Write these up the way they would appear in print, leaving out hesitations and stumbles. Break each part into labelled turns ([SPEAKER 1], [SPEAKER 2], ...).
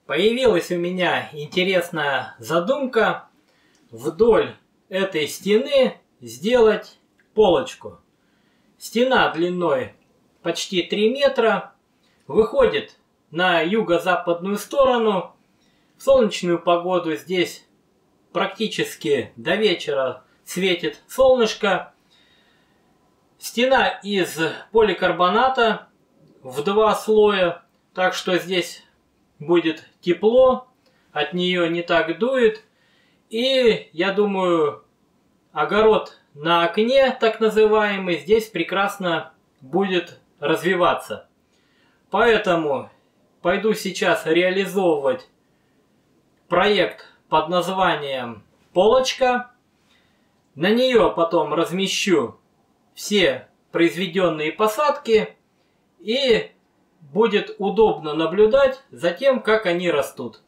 [SPEAKER 1] Появилась у меня интересная задумка вдоль этой стены сделать полочку. Стена длиной почти 3 метра выходит на юго-западную сторону. В солнечную погоду здесь практически до вечера светит солнышко. Стена из поликарбоната в 2 слоя, так что здесь будет тепло, от нее не так дует. И я думаю, огород на окне, так называемый, здесь прекрасно будет развиваться. Поэтому пойду сейчас реализовывать проект под названием «Полочка». На нее потом размещу все произведенные посадки, и будет удобно наблюдать за тем, как они растут.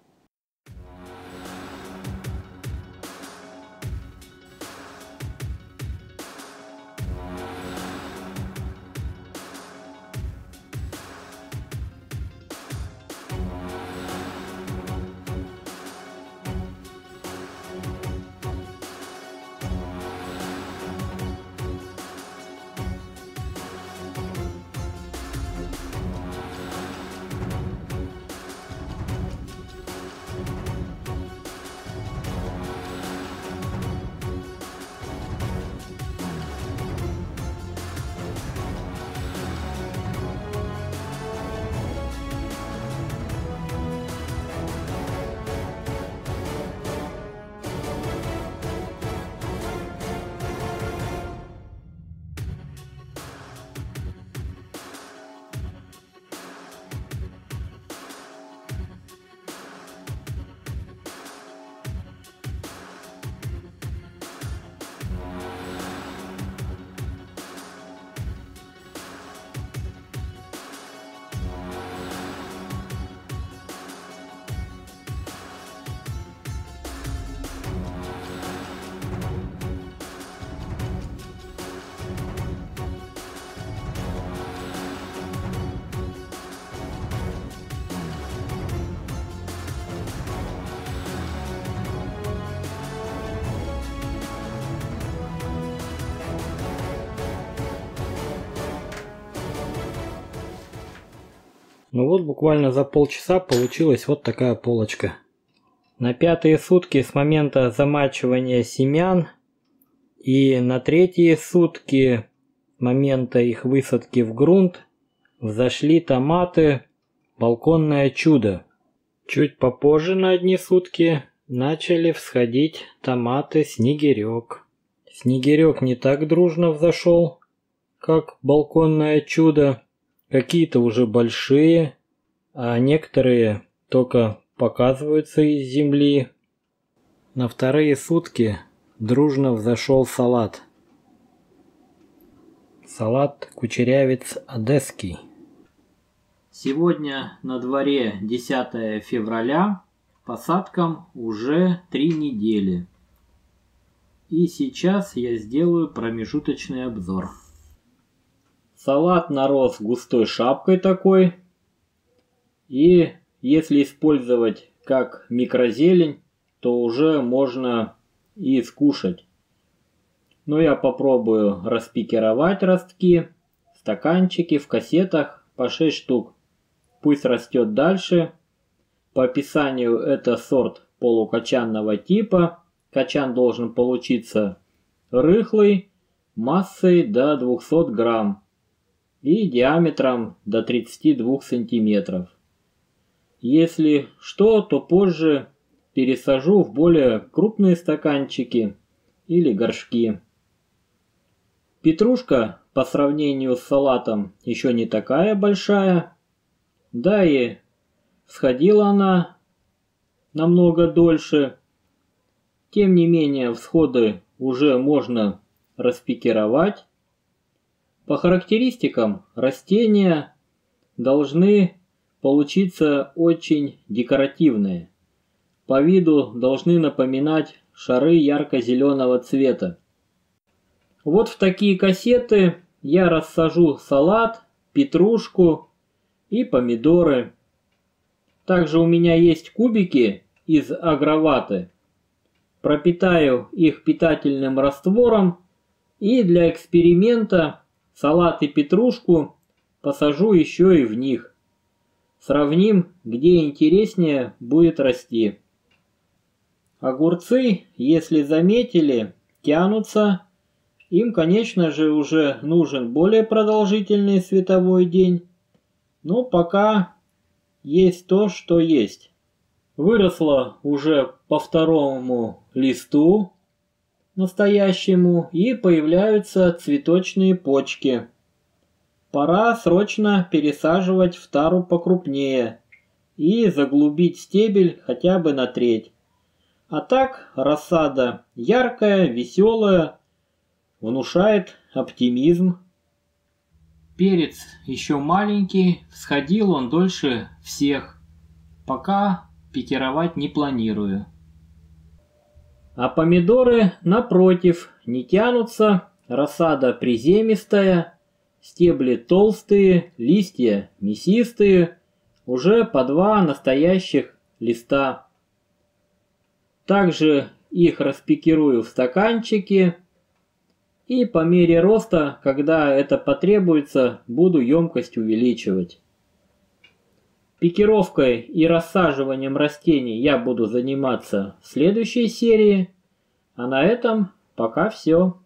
[SPEAKER 1] Ну вот, буквально за полчаса получилась вот такая полочка. На 5-е сутки с момента замачивания семян и на 3-е сутки с момента их высадки в грунт взошли томаты «Балконное чудо». Чуть попозже на одни сутки начали всходить томаты «Снегирек». Снегирек не так дружно взошел, как «Балконное чудо». Какие-то уже большие, а некоторые только показываются из земли. На 2-е сутки дружно взошел салат. Салат кучерявец одесский. Сегодня на дворе 10 февраля, посадкам уже 3 недели. И сейчас я сделаю промежуточный обзор. Салат нарос густой шапкой такой. И если использовать как микрозелень, то уже можно и скушать. Но я попробую распикировать ростки, стаканчики в кассетах по 6 штук. Пусть растет дальше. По описанию это сорт полукочанного типа. Кочан должен получиться рыхлый, массой до 200 грамм. И диаметром до 32 сантиметров. Если что, то позже пересажу в более крупные стаканчики или горшки. Петрушка по сравнению с салатом еще не такая большая. Да и всходила она намного дольше. Тем не менее, всходы уже можно распикировать. По характеристикам растения должны получиться очень декоративные. По виду должны напоминать шары ярко-зеленого цвета. Вот в такие кассеты я рассажу салат, петрушку и помидоры. Также у меня есть кубики из агроваты. Пропитаю их питательным раствором и для эксперимента салат и петрушку посажу еще и в них. Сравним, где интереснее будет расти. Огурцы, если заметили, тянутся. Им, конечно же, уже нужен более продолжительный световой день. Но пока есть то, что есть. Выросло уже по второму листу настоящему и появляются цветочные почки. Пора срочно пересаживать в тару покрупнее и заглубить стебель хотя бы на треть. А так рассада яркая, веселая, внушает оптимизм. Перец еще маленький, всходил он дольше всех. Пока пикировать не планирую. А помидоры, напротив, не тянутся, рассада приземистая, стебли толстые, листья мясистые, уже по 2 настоящих листа. Также их распикирую в стаканчики и по мере роста, когда это потребуется, буду емкость увеличивать. Пикировкой и рассаживанием растений я буду заниматься в следующей серии, а на этом пока все.